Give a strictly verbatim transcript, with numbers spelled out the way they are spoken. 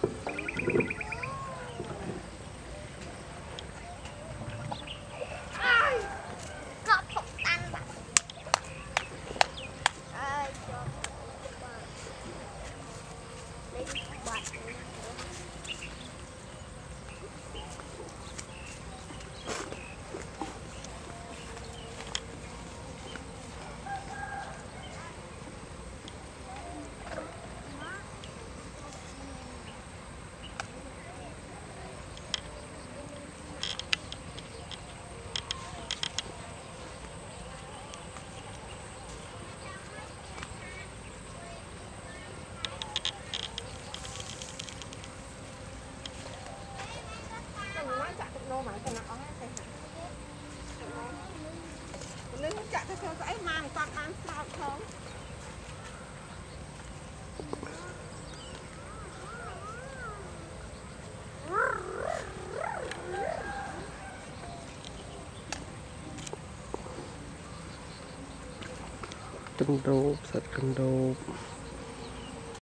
Nếu chạy theo theo dõi mà một con ăn sao không? Cân đô, sạch cân đô.